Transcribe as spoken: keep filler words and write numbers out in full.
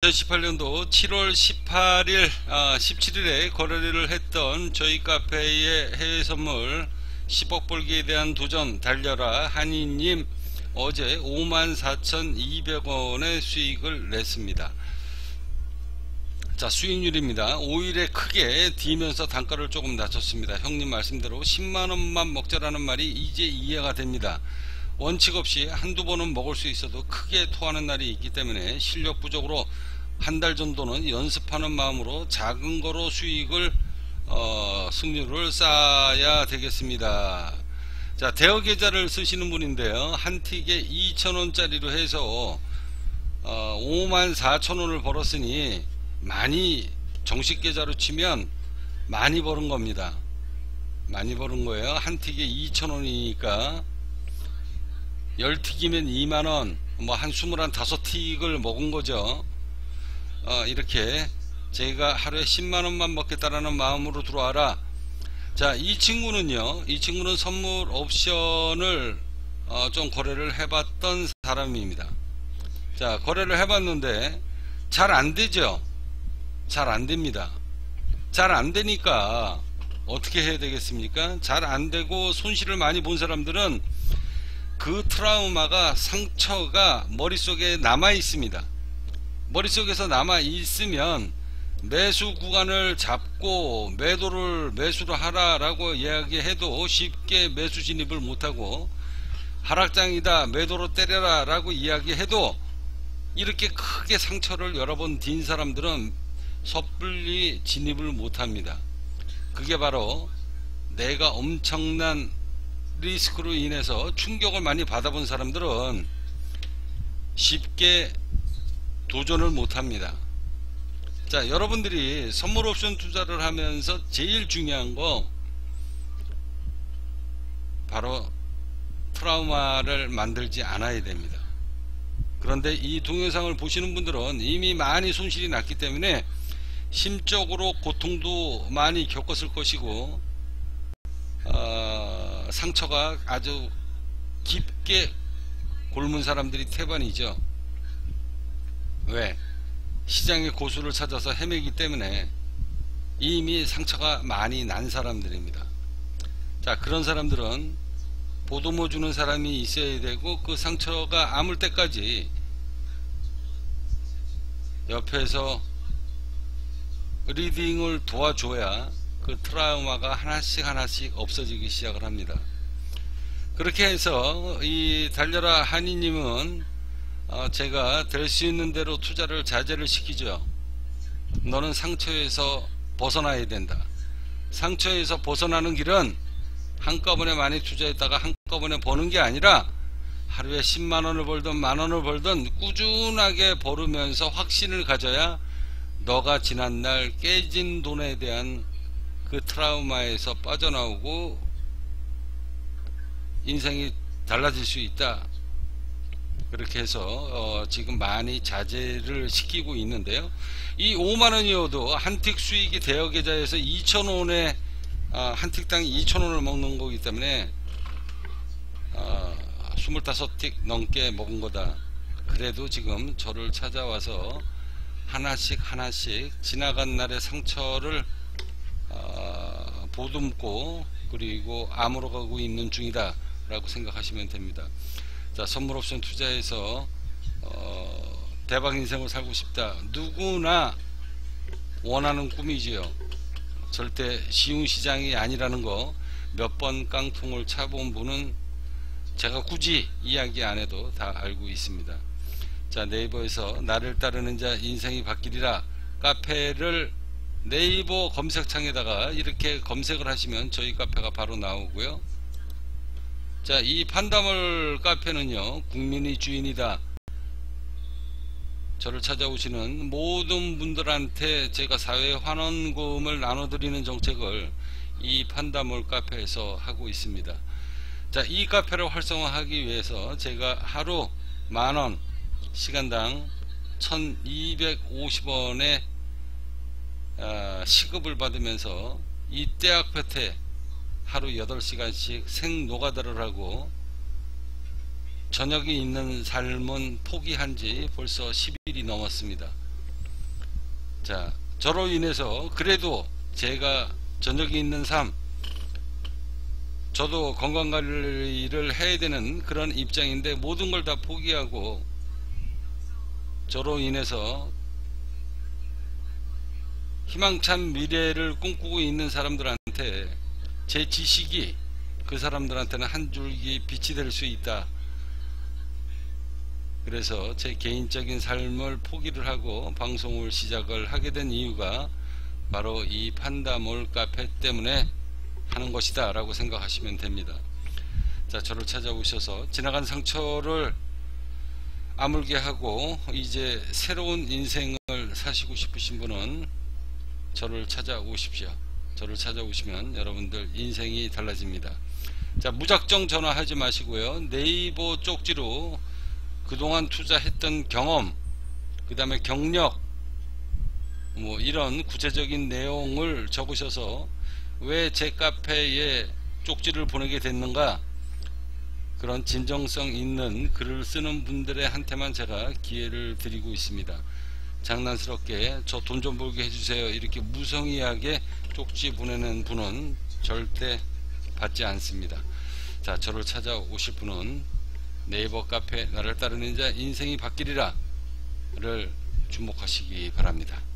이천십팔 년도 칠월 십팔일, 아, 십칠일에 거래를 했던 저희 카페의 해외 선물 십억 벌기에 대한 도전 달려라 한이님, 어제 오만 사천이백 원의 수익을 냈습니다. 자, 수익률입니다. 오 일에 크게 뒤면서 단가를 조금 낮췄습니다. 형님 말씀대로 십만 원만 먹자라는 말이 이제 이해가 됩니다. 원칙 없이 한두 번은 먹을 수 있어도 크게 토하는 날이 있기 때문에 실력 부족으로 한 달 정도는 연습하는 마음으로 작은 거로 수익을 어, 승률을 쌓아야 되겠습니다. 자, 대여 계좌를 쓰시는 분인데요, 한 틱에 이천 원짜리로 해서 어, 오만 사천 원을 벌었으니 많이, 정식 계좌로 치면 많이 버는 겁니다. 많이 버는 거예요. 한 틱에 이천 원이니까 열 틱이면 이만 원, 뭐 한 스물한 다섯 틱을 먹은 거죠. 어, 이렇게 제가 하루에 십만 원만 먹겠다라는 마음으로 들어와라. 자, 이 친구는요, 이 친구는 선물 옵션을 어, 좀 거래를 해봤던 사람입니다. 자, 거래를 해봤는데 잘 안되죠. 잘 안됩니다. 잘 안되니까 어떻게 해야 되겠습니까? 잘 안되고 손실을 많이 본 사람들은 그 트라우마가, 상처가 머릿속에 남아 있습니다. 머릿속에서 남아 있으면 매수 구간을 잡고 매도를 매수를 하라라고 이야기해도 쉽게 매수 진입을 못하고, 하락장이다 매도로 때려라 라고 이야기해도 이렇게 크게 상처를 여러 번 딘 사람들은 섣불리 진입을 못합니다. 그게 바로 내가 엄청난 리스크로 인해서 충격을 많이 받아본 사람들은 쉽게 도전을 못합니다. 자, 여러분들이 선물 옵션 투자를 하면서 제일 중요한 거 바로 트라우마를 만들지 않아야 됩니다. 그런데 이 동영상을 보시는 분들은 이미 많이 손실이 났기 때문에 심적으로 고통도 많이 겪었을 것이고, 어, 상처가 아주 깊게 곪은 사람들이 태반이죠. 왜? 시장의 고수를 찾아서 헤매기 때문에 이미 상처가 많이 난 사람들입니다. 자, 그런 사람들은 보듬어 주는 사람이 있어야 되고, 그 상처가 아물 때까지 옆에서 리딩을 도와줘야 그 트라우마가 하나씩 하나씩 없어지기 시작을 합니다. 그렇게 해서 이 달려라 한이님은 어 제가 될 수 있는 대로 투자를 자제를 시키죠. 너는 상처에서 벗어나야 된다. 상처에서 벗어나는 길은 한꺼번에 많이 투자했다가 한꺼번에 버는 게 아니라 하루에 십만 원을 벌든 만 원을 벌든 꾸준하게 벌으면서 확신을 가져야 너가 지난날 깨진 돈에 대한 그 트라우마에서 빠져나오고 인생이 달라질 수 있다. 그렇게 해서 어 지금 많이 자제를 시키고 있는데요, 이 오만 원이어도 한 틱 수익이 대여 계좌에서 이천 원에 어 한 틱당 이천 원을 먹는 거기 때문에 어 스물다섯 틱 넘게 먹은 거다. 그래도 지금 저를 찾아와서 하나씩 하나씩 지나간 날의 상처를 어 보듬고 그리고 아물어가고 있는 중이다 라고 생각하시면 됩니다. 자, 선물 옵션 투자해서 어 대박 인생을 살고 싶다, 누구나 원하는 꿈이지요. 절대 쉬운 시장이 아니라는 거 몇 번 깡통을 차본 분은 제가 굳이 이야기 안 해도 다 알고 있습니다. 자, 네이버에서 나를 따르는 자 인생이 바뀌리라 카페를 네이버 검색창에다가 이렇게 검색을 하시면 저희 카페가 바로 나오고요. 자, 이 판다몰 카페는요, 국민의 주인이다. 저를 찾아오시는 모든 분들한테 제가 사회 환원금을 나눠드리는 정책을 이 판다몰 카페에서 하고 있습니다. 자, 이 카페를 활성화하기 위해서 제가 하루 만원, 시간당 천이백오십 원의 어, 시급을 받으면서 이 떼약볕에 하루 여덟 시간씩 생노가다를 하고 저녁이 있는 삶은 포기한 지 벌써 십 일이 넘었습니다. 자, 저로 인해서 그래도 제가 저녁이 있는 삶, 저도 건강관리를 해야 되는 그런 입장인데 모든 걸 다 포기하고 저로 인해서 희망찬 미래를 꿈꾸고 있는 사람들한테 제 지식이 그 사람들한테는 한 줄기 빛이 될 수 있다. 그래서 제 개인적인 삶을 포기를 하고 방송을 시작을 하게 된 이유가 바로 이 판다몰 카페 때문에 하는 것이다 라고 생각하시면 됩니다. 자, 저를 찾아오셔서 지나간 상처를 아물게 하고 이제 새로운 인생을 사시고 싶으신 분은 저를 찾아오십시오. 저를 찾아오시면 여러분들 인생이 달라집니다. 자, 무작정 전화하지 마시고요. 네이버 쪽지로 그동안 투자했던 경험, 그 다음에 경력, 뭐 이런 구체적인 내용을 적으셔서 왜 제 카페에 쪽지를 보내게 됐는가, 그런 진정성 있는 글을 쓰는 분들의 한테만 제가 기회를 드리고 있습니다. 장난스럽게 저 돈 좀 벌게 해주세요 이렇게 무성의하게 쪽지 보내는 분은 절대 받지 않습니다. 자, 저를 찾아오실 분은 네이버 카페 나를 따르는 자 인생이 바뀌리라 를 주목하시기 바랍니다.